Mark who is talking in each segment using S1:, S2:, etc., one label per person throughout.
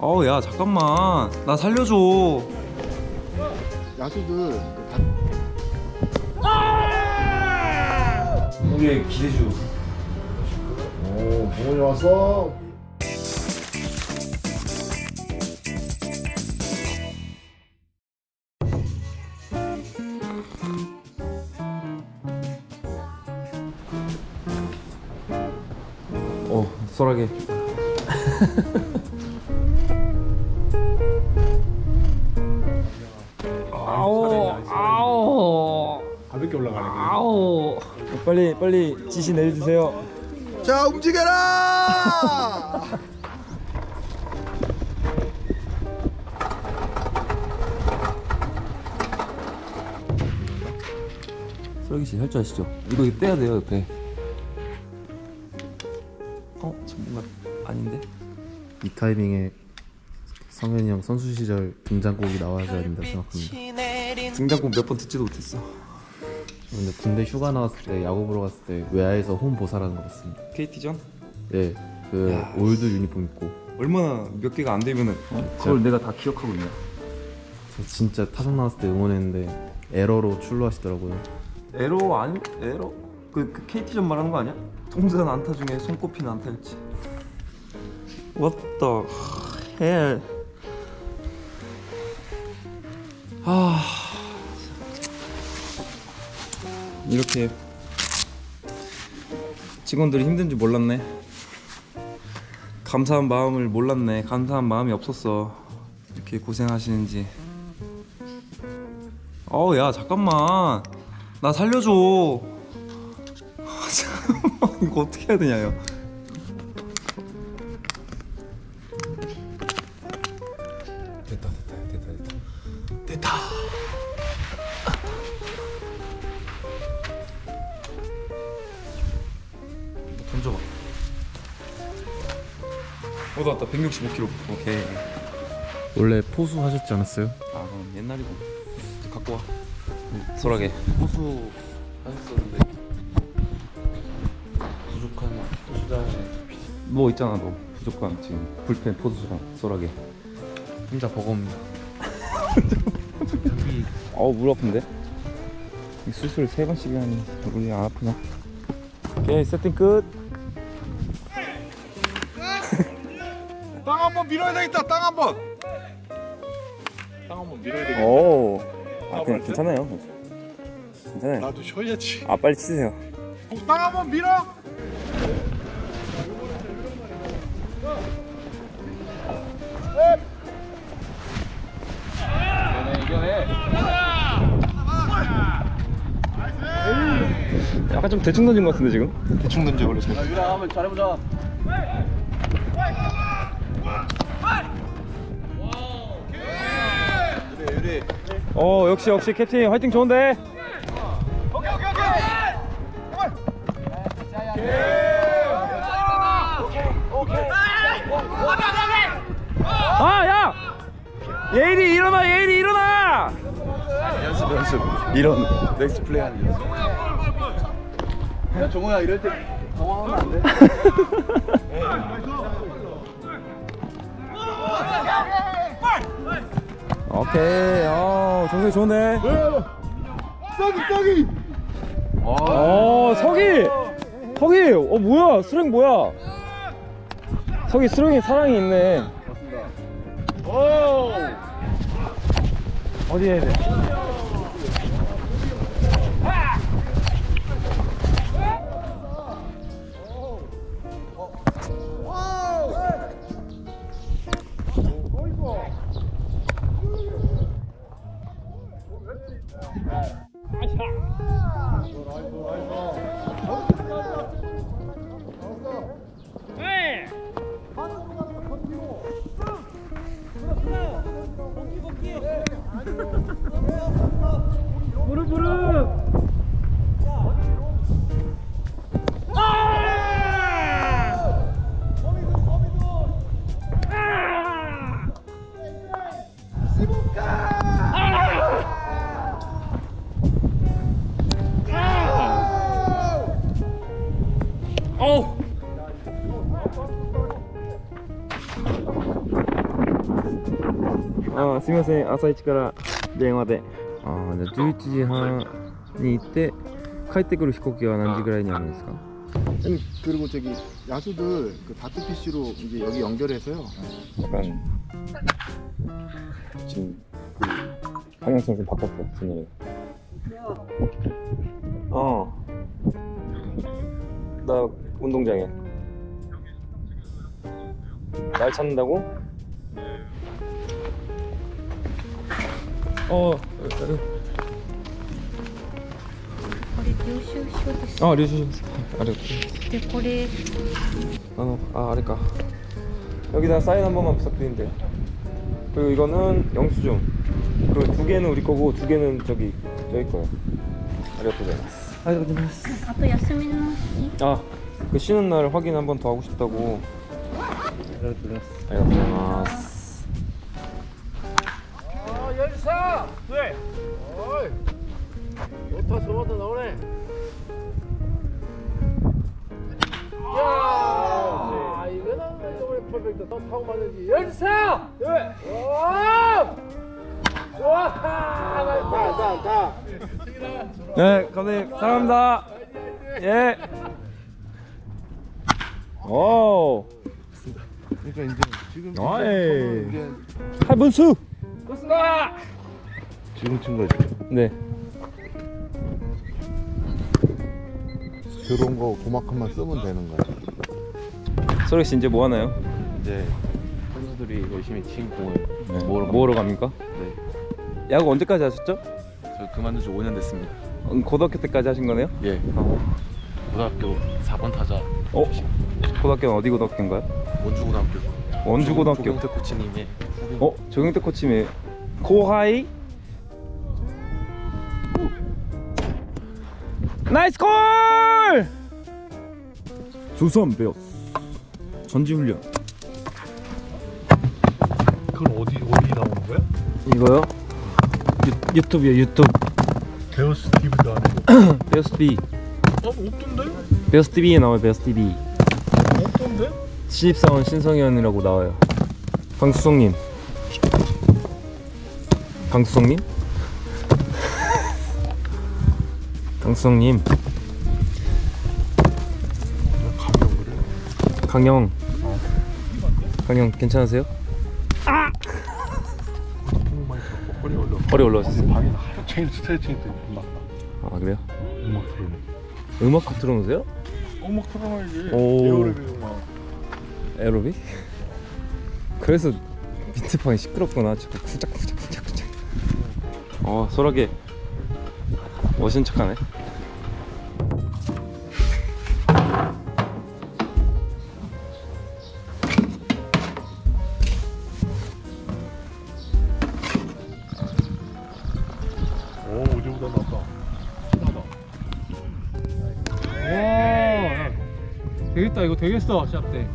S1: 야 잠깐만 나 살려줘.
S2: 야수들
S1: 여기 기대주.
S2: 오, 봉원이 왔어.
S1: 쏠하게. 아우
S2: 가볍게 올라가네.
S1: 아우 빨리 지시 내려주세요.
S2: 자, 움직여라.
S1: 쏠기 씨 할 줄 아시죠? 이거 떼야 돼요 옆에. 전문가 아닌데?
S3: 이 타이밍에 성현이 형 선수 시절 등장곡이 나와줘야 된다고 생각합니다.
S1: 등장곡 몇 번 듣지도 못했어.
S3: 근데 군대 휴가 나왔을 때 야구 보러 갔을 때 외야에서 홈 보살하는 거 봤습니다.
S1: KT전?
S3: 네, 그
S1: 야,
S3: 올드 유니폼 입고.
S1: 얼마나 몇 개가 안 되면은 그걸 내가 다 기억하고 있냐?
S3: 저 진짜 타석 나왔을 때 응원했는데 에러로 출루하시더라고요.
S1: 에러? 그 KT전 말하는 거 아니야? 통산 안타 중에 손꼽히는 안타였지. What the hell? 이렇게 직원들이 힘든 줄 몰랐네. 감사한 마음을 몰랐네. 감사한 마음이 없었어. 이렇게 고생하시는지. 야 잠깐만 나 살려줘. 잠깐만 이거 어떻게 해야 되냐요. 됐다. 던져봐. 나왔다. 165kg. 오케이.
S3: 원래 포수 하셨지 않았어요?
S1: 그럼 옛날이고. 이제 갖고 와. 소라게.
S3: 포수 하셨었는데 부족한 투수단에
S1: 뭐 있잖아 너. 부족한 지금 불펜 포수랑 소라게.
S3: 혼자 버겁니다.
S1: 물 아픈데? 수술 3번씩 하니 우리 안 아프냐? 오케이 세팅 끝.
S2: 땅 한번 밀어야 되겠다. 땅 한번 밀어야 되겠다.
S1: 그냥 괜찮아요. 괜찮아요.
S2: 나도 쉬어야지.
S1: 빨리 치세요.
S2: 땅 한번 밀어.
S1: 약간 좀 대충 던진 것 같은데 지금?
S2: 대충 던져 그래.
S4: 유라 한번 잘해보자.
S1: 역시 캡틴 화이팅 좋은데. 야! 예일이 일어나!
S2: 연습. 이런 넥스트 플레이 하는 연습.
S4: 야 정우야 이럴 때 당황하면 안 돼.
S1: 오케이. 정석이 좋네.
S2: 썩이.
S1: 석이. 뭐야? 수령 뭐야? 석이 수령이 사랑이 있네. 어디 해야 돼? 무릎. あ、すみません、朝一から電話で。ああ、じゃあ11時半に行って帰ってくる飛行機は何時ぐらいにあるんですか？
S4: 그리고 저기 야수들 그 다트 PC로 이제 여기 연결해서요.
S1: 약간 지금 그 방향성 좀 바꿨어, 진영이. 나 운동장에. 날 찾는다고? 어.
S5: これ領収書です。
S1: 아, 류슈. 아래.
S5: でこれ
S1: 아래까. 여기다 사인 한 번만 부탁드리는데. 그리고 이거는 영수증. 그리고 두 개는 우리 거고 두 개는 저기 거예요. 아리가토고자이마스. 아리가토고자이마스.
S5: あと休みの日。
S1: 아, 그 쉬는 날 확인 한 번 더 하고 싶다고. 아리가토고자이마스.
S2: 열사! 네! 어이! 좋다, 저마다 나오네. 야! 이거는 이번에 퍼펙트. 타고 맞는지. 열사! 네! 와! 와! 다.
S1: 네, 감독님 사랑합니다. 예. 오.
S4: 그러니까 이제 지금
S1: 어이.
S4: 이제
S1: 할분수.
S4: 지금 친 거지.
S1: 네.
S4: 들어온 거 고마큼만 쓰면 되는 거야.
S1: 소리 씨 이제 뭐 하나요?
S3: 이제 선수들이 열심히 친 공을
S1: 네.
S3: 모으러
S1: 갑니까?
S3: 네.
S1: 야구 언제까지 하셨죠?
S3: 저 그만둔 지 5년 됐습니다.
S1: 고등학교 때까지 하신 거네요?
S3: 예. 고등학교 4번 타자.
S1: 고등학교는 어디 고등학교인가요?
S3: 원주고등학교.
S1: 원주고등학교.
S3: 조경태 코치님의
S1: 조경태 코치님 고하이. 나이스 골! 두산 베어스 전지훈련.
S2: 그건 어디 나오는 거야?
S1: 이거요? 유튜브요, 유튜브.
S2: 베어스 TV도 아니고.
S1: 베어스 TV.
S2: 없던데?
S1: 베어스 TV에 나와요. 베어스 TV.
S2: 없던데?
S1: 신입사원 신성현이라고 나와요. 강수성님. 강수성님? 강수성님. 강영. 강영 괜찮으세요? 허리 올라왔어요?
S2: 방에 하루 종일 스트레칭 때 존나.
S1: 아 그래요?
S2: 음악 틀어놓.
S1: 음악 틀어놓으세요?
S2: 음악 틀어놔야지.
S1: 오.
S2: 에어랩이 음악.
S1: 에어로빅? 그래서 밑에 방이 시끄럽구나. 자꾸 쿵짝쿵짝쿵짝쿵짝. 소라게 멋진 척하네.
S2: 오, 어제보다 낫다. 신나다. 와, 되겠다. 이거 되겠어. 시합 때.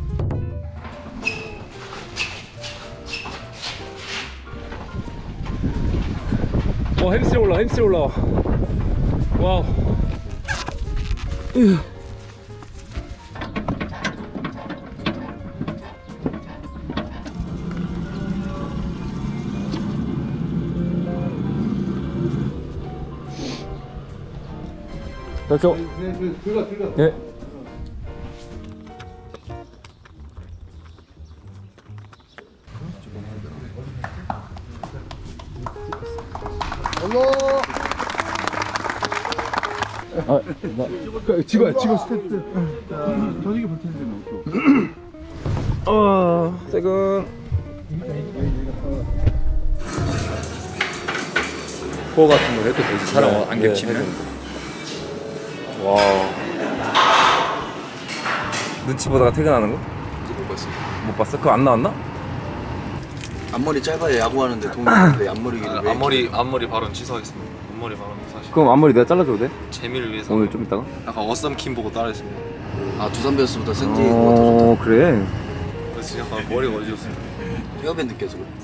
S1: 햄스트링 올라와. 와우. 저.
S4: 들어가.
S1: 예.
S4: 지금 스태프. 저녁에 볼 텐데 뭐.
S1: 세금. 코어 같은 거 해도 되지. 사람 안 겹치면. 와. 눈치 보다가 퇴근하는 거?
S6: 못 봤어요.
S1: 못 봤어? 그거 안 나왔나?
S6: 앞머리 짧아야 야구하는데 도움이 되는데 앞머리를 왜
S7: 앞머리 발언 취소하겠습니다. 앞머리 발언 사실
S1: 그럼 앞머리 내가 잘라줘도 돼?
S7: 재미를 위해서
S1: 오늘 좀 이따가?
S7: 약간 어썸킴 보고 따라했습니다.
S6: 아 두산 베어스보다 센지 그거 더 좋다.
S1: 그래?
S7: 그래서 약간 머리가 어지럽습니다.
S6: 헤어밴드 껴서 그래.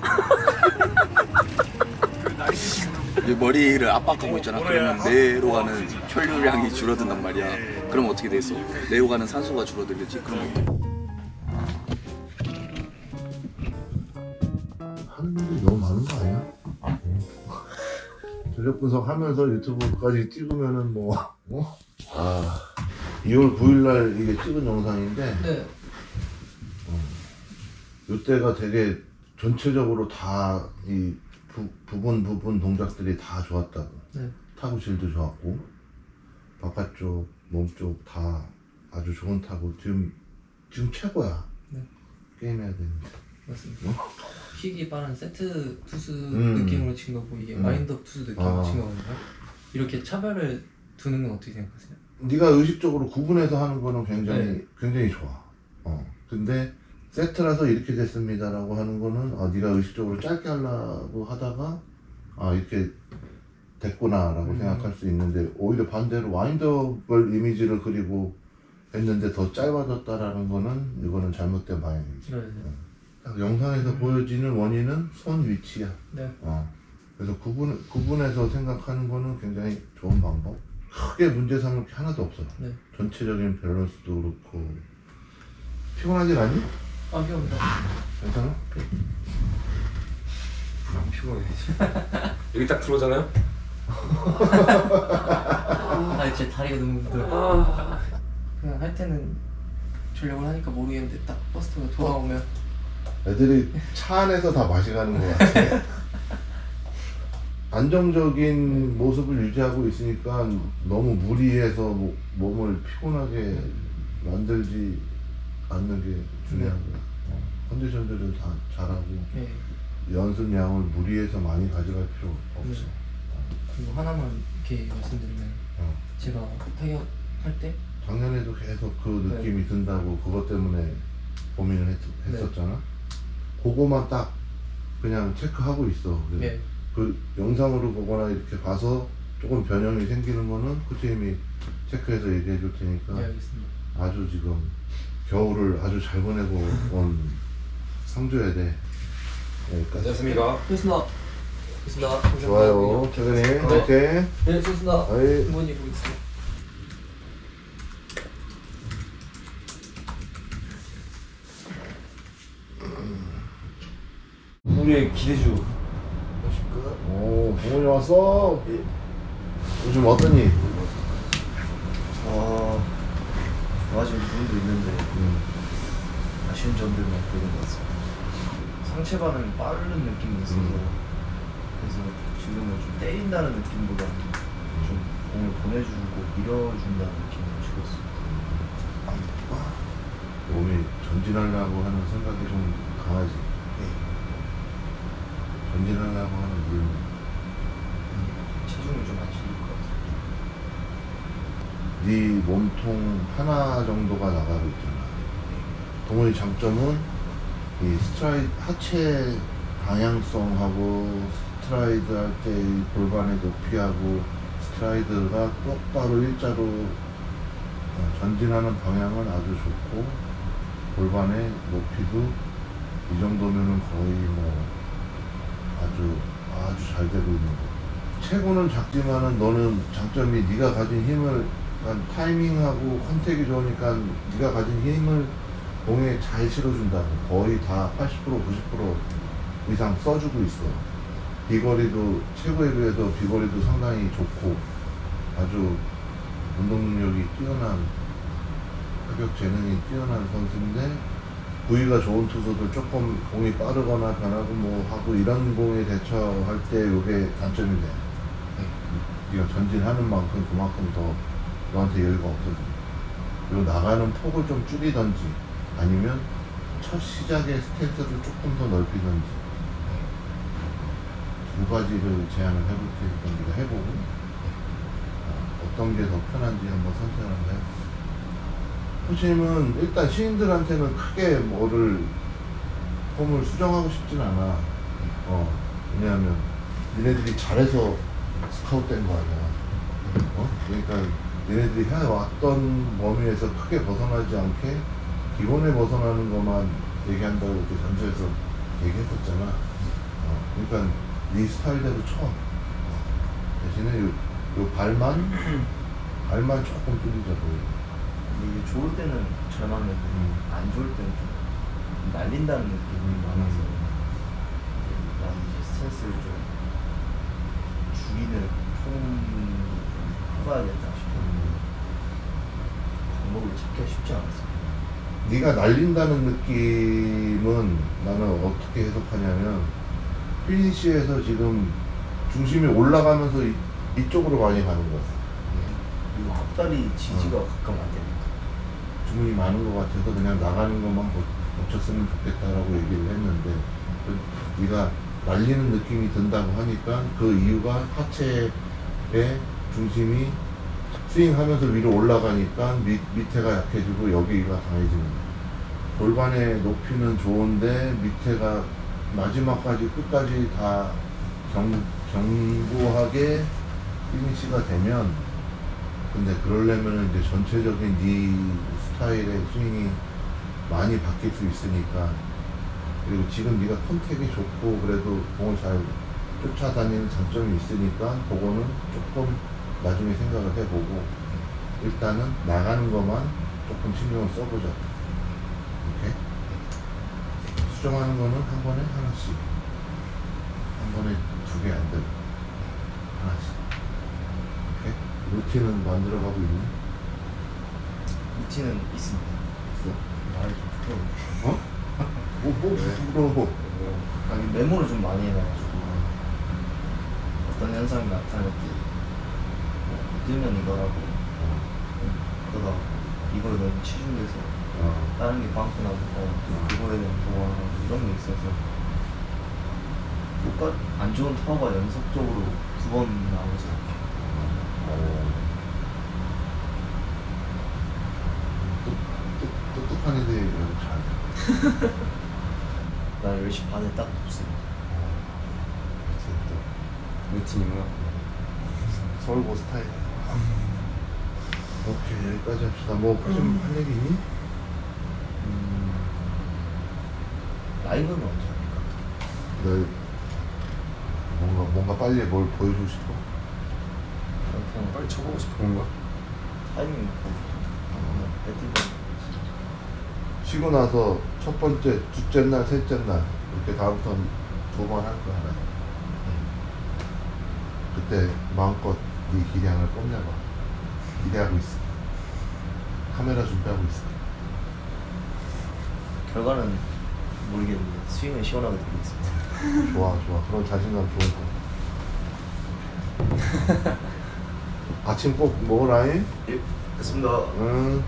S6: 이 머리를 압박하고 있잖아. 그러면 뇌로 가는 혈류량이 줄어든단 말이야. 그럼 어떻게 돼 있어? 뇌로 가는 산소가 줄어들겠지. 그럼 어때?
S8: 하는 일이 너무 많은 거 아니야? 전력 분석하면서 유튜브까지 찍으면은 뭐 아 2월 9일날 이게 찍은 영상인데
S9: 네.
S8: 이때가 되게 전체적으로 다 이 부분 동작들이 다 좋았다고.
S9: 네.
S8: 타구질도 좋았고 바깥쪽 몸쪽 다 아주 좋은 타구. 지금 최고야.
S9: 네.
S8: 게임해야 되는데.
S9: 맞습니다. 킥이 빠른 세트 투수
S8: 음.
S9: 느낌으로 친 거고 이게 와인드업 투수 느낌으로
S8: 아.
S9: 친 거거든요. 이렇게 차별을 두는 건 어떻게 생각하세요?
S8: 네가 의식적으로 구분해서 하는 거는 굉장히 좋아. 근데 세트라서 이렇게 됐습니다라고 하는 거는 네가 의식적으로 짧게 하려고 하다가 이렇게 됐구나라고 생각할 수 있는데 오히려 반대로 와인드업을 이미지를 그리고 했는데 더 짧아졌다라는 거는 이거는 잘못된 방향이지.
S9: 네.
S8: 영상에서 보여지는 원인은 손 위치야.
S9: 네.
S8: 그래서 구분해서 생각하는 거는 굉장히 좋은 방법. 크게 문제 삼을 게 하나도 없어.
S9: 네.
S8: 전체적인 밸런스도 그렇고. 피곤하진 않니?
S9: 피곤합니다.
S8: 괜찮아?
S1: 피곤해. 여기 딱 들어오잖아요?
S9: 제 다리가 너무 무더워. 그냥 할 때는 전력을 하니까 모르겠는데 딱 버스 타고 돌아오면
S8: 애들이 차 안에서 다 마시가는 것 같아. 안정적인 모습을 유지하고 있으니까 너무 무리해서 몸을 피곤하게 만들지 않는 게 중요한 거야. 컨디션 조절 다 잘하고
S9: 네.
S8: 연습량을 무리해서 많이 가져갈 필요 없어.
S9: 그리고 하나만 이렇게 말씀드리면 제가 타격할 때
S8: 작년에도 계속 그 느낌이 든다고 그것 때문에 고민을 했었잖아. 그거만 딱 그냥 체크하고 있어.
S9: 네.
S8: 그 영상으로 보거나 이렇게 봐서 조금 변형이 생기는 거는 코치님이 체크해서 얘기해 줄 테니까.
S9: 네, 알겠습니다.
S8: 아주 지금 겨울을 아주 잘 보내고 온 상조야 돼. 여기까지.
S1: 됐습니까?
S9: 됐습니다. 됐습니다.
S8: 좋아요. 최근에 이렇게.
S9: 네, 좋습니다.
S8: 아이.
S9: 부모님 보겠습니다.
S1: 우리의 기대주.
S8: 오, 부모님 왔어. 요즘 어떠니?
S3: 좋아진 부분도 있는데 아쉬운 점들만 보이는 것 같습니다. 상체 반응이 빠른 느낌이 있어서 그래서 지금은 좀 때린다는 느낌보다 좀 공을 보내주고 밀어준다는 느낌으로 치고 있습니다.
S8: 몸이 전진하려고 하는 생각이 좀 강하지. 전진하려고 하는 물.
S3: 체중을 좀 안 실릴 것 같아요.
S8: 네 몸통 하나 정도가 나가고 있잖아. 동호의 장점은 이 스트라이드 하체 방향성하고 스트라이드 할 때 골반의 높이하고 스트라이드가 똑바로 일자로 전진하는 방향은 아주 좋고 골반의 높이도 이 정도면은 거의 뭐 아주 잘 되고 있는 거. 체구는 작지만은 너는 장점이 네가 가진 힘을 타이밍하고 컨택이 좋으니까 네가 가진 힘을 공에 잘 실어준다고. 거의 다 80% 90% 이상 써주고 있어. 비거리도 최고에 비해서 비거리도 상당히 좋고 아주 운동 능력이 뛰어난 타격 재능이 뛰어난 선수인데 부위가 좋은 투수들 조금 공이 빠르거나 변하고 뭐 하고 이런 공에 대처할 때 이게 단점이 돼. 네가 전진하는 만큼 그만큼 더 너한테 여유가 없어져. 그리고 나가는 폭을 좀 줄이던지 아니면 첫 시작의 스탠스를 조금 더 넓히던지 두 가지를 제안을 해볼 테니까 네가 해보고 어떤 게 더 편한지 한번 선택을 한번 해봐. 코치님은 일단 신인들한테는 크게 뭐를 폼을 수정하고 싶진 않아. 왜냐하면 니네들이 잘해서 스카웃된 거 아니야. 그러니까 니네들이 해왔던 범위에서 크게 벗어나지 않게 기본에 벗어나는 것만 얘기한다고 이렇게 전주에서 얘기했었잖아. 그러니까 네 스타일대로 쳐. 대신에 요 발만 조금 줄이자고.
S3: 이게 좋을 때는 잘 맞는데 안 좋을 때는 좀 날린다는 느낌이 많아서 해야겠다 싶어. 방법을 찾기가 쉽지 않았어.
S8: 네가 날린다는 느낌은 나는 어떻게 해석하냐면 피니시에서 지금 중심이 올라가면서 이쪽으로 많이 가는 것 같아.
S3: 그리고 앞다리 지지가 가끔 안 되니까.
S8: 주문이 많은 것 같아서 그냥 나가는 것만 고쳤으면 좋겠다라고 얘기를 했는데 네가 날리는 느낌이 든다고 하니까 그 이유가 하체의 중심이 스윙하면서 위로 올라가니까 밑에가 약해지고 여기가 강해지는 거야. 골반의 높이는 좋은데 밑에가 마지막까지 끝까지 다 견고하게 피니시가 되면, 근데 그러려면 이제 전체적인 네 스타일의 스윙이 많이 바뀔 수 있으니까. 그리고 지금 네가 컨택이 좋고 그래도 공을 잘 쫓아다니는 장점이 있으니까 그거는 조금 나중에 생각을 해보고 일단은 나가는 것만 조금 신경을 써보자. 오케이? 수정하는 거는 한 번에 하나씩, 한 번에 2개 안 되고 하나씩. 오케이? 루틴은 만들어가고 있니?
S3: 루틴은 있습니다.
S8: 있어?
S3: 말이 좀 부끄러워.
S8: 어? 뭐 부끄러워.
S3: 아니 메모를 좀 많이 해놔가지고 어떤 현상이 나타날 때 뜨면 이거라고 그러다 이거에 너무 치중돼서 다른 게 빵꾸 나고 그거에 대한 동화하고 이런 게 있어서 안 좋은 타워가 연속적으로 2번 나오지
S8: 똑똑한 애들이 잘해.
S3: 나 10시 반에 딱 없습니다.
S1: 루틴이구나.
S8: 서울고 스타일. 오케이, 여기까지 합시다. 뭐 좀 할 얘기 있니?
S3: 라이브는 언제 합니까?
S8: 너 뭔가 빨리 뭘 보여주고 싶어?
S3: 그냥
S1: 빨리 쳐보고 싶은 건가?
S3: 타이밍 보고 싶어. 배팅도
S8: 쉬고 나서 첫 번째, 둘째 날, 셋째 날 이렇게 다음부터는 2번 할 거야. 하나. 그때 마음껏 네 기량을 뽐내봐. 기대하고 있어. 카메라 준비하고 있어.
S3: 결과는 모르겠는데 스윙은 시원하게 드리겠습니다.
S8: 좋아. 그런 자신감 좋은 거. 아침 꼭 먹으라잉.
S3: 예, 됐습니다.
S8: 응.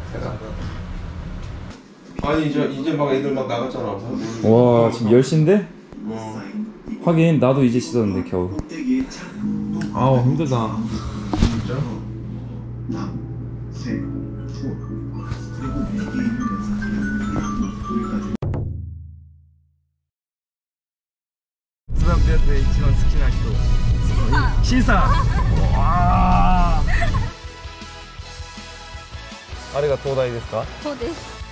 S2: 아니 이제 막 애들 막 나갔잖아.
S1: 와 지금 10시인데? 하긴 나도 이제 씻었는데 겨우. 아우 힘들다. 스람피한테 이치만 스키나人시사. 와. あれが東大ですか？
S5: そうです。